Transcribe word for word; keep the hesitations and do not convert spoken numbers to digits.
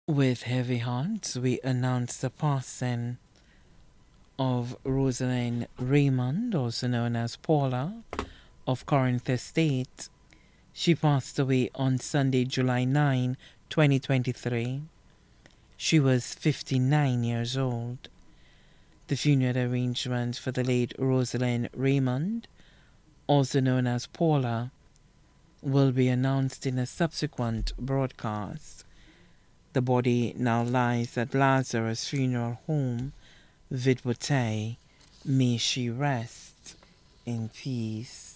With heavy hearts, we announce the passing of Rosaline Raymond, also known as Paula, of Corinth Estate. She passed away on Sunday, July ninth, twenty twenty-three. She was fifty-nine years old. The funeral arrangements for the late Rosaline Raymond, also known as Paula, will be announced in a subsequent broadcast. The body now lies at Lazarus Funeral Home, Vidwootey. May she rest in peace.